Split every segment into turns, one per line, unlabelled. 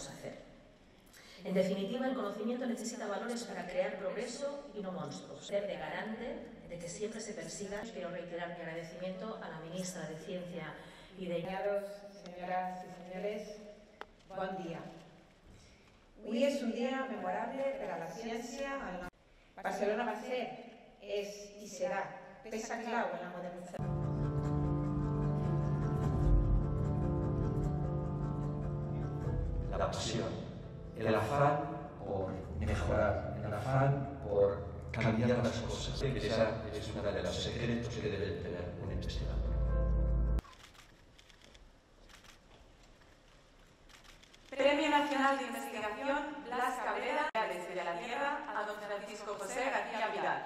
debemos hacer. En definitiva, el conocimiento necesita valores para crear progreso y no monstruos. Ser de garante de que siempre se persiga. Quiero reiterar mi agradecimiento a la ministra de Ciencia y de...
Señoras y señores, bon dia. Avui és un dia memorable per a la ciència. Barcelona va ser, és i serà peça clau en la modernització.
La pasión, el afán por mejorar, el afán por cambiar las cosas. Ese es uno de los secretos que debe tener un investigador.
Premio Nacional de Investigación Blas Cabrera, desde la Tierra, a don Francisco José García Vidal.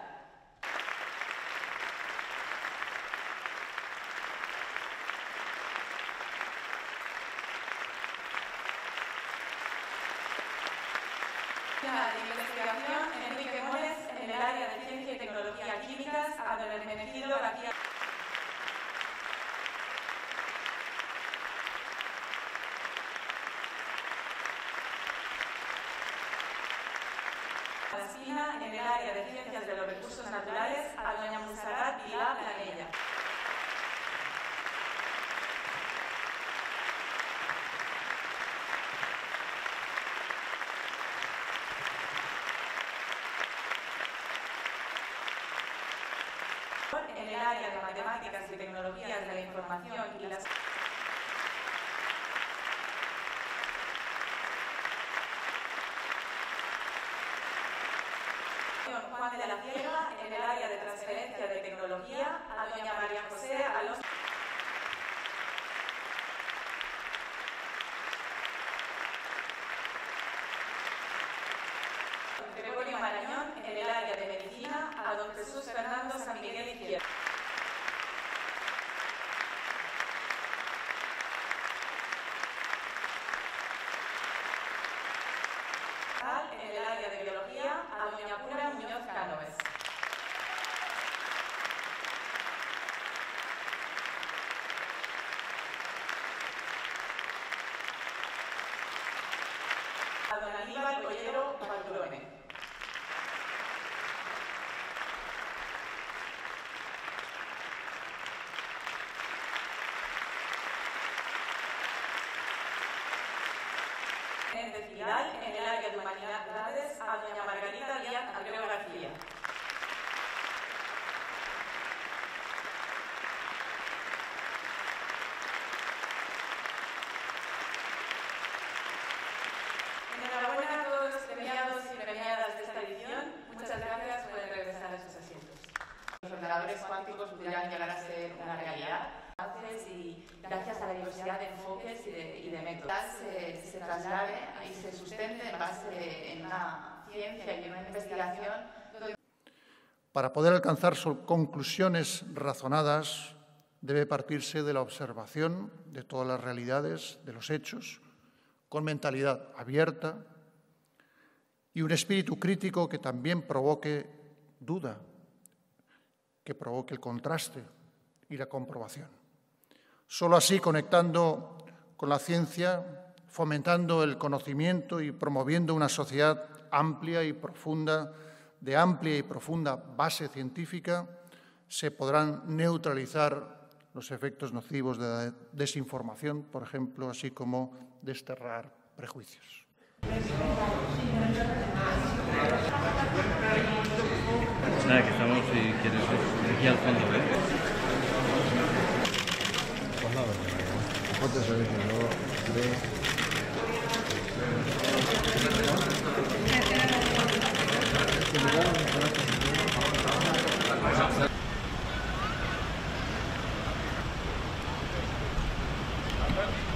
De Investigación Enrique Moles, en el área de Ciencia y Tecnología Químicas, a don Hermenegildo García. En el área de Ciencias de los Recursos Naturales, a doña Montserrat Vilà Planella. En el área de Matemáticas y Tecnologías de la Información y las... Juan de la Cierva, en el área de Transferencia de Tecnología, a doña María José Alonso. Gregorio Marañón, en el área de Medicina, a don Jesús Fernando San Miguel Izquierdo. En el área de Biología, a doña Pura Muñoz Cánoves. A don Aníbal Collero Padrone. De Fidal, en el área de Humanidades, a doña Margarita Díaz Abreu García. Enhorabuena a todos los premiados y premiadas de esta edición. Muchas gracias por regresar a sus asientos. Los ordenadores cuánticos pudieran llegar a ser una realidad. Y gracias a la diversidad de enfoques y de métodos se traslade y se sustente en base en una ciencia y en una investigación.
Para poder alcanzar conclusiones razonadas, debe partirse de la observación de todas las realidades, de los hechos, con mentalidad abierta y un espíritu crítico que también provoque duda, que provoque el contraste y la comprobación. Solo así, conectando con la ciencia, fomentando el conocimiento y promoviendo una sociedad amplia y profunda, de amplia y profunda base científica, se podrán neutralizar los efectos nocivos de la desinformación, por ejemplo, así como desterrar prejuicios.
Nada, que estamos, si quieres, aquí al fondo, Pues nada, ponte servicio, luego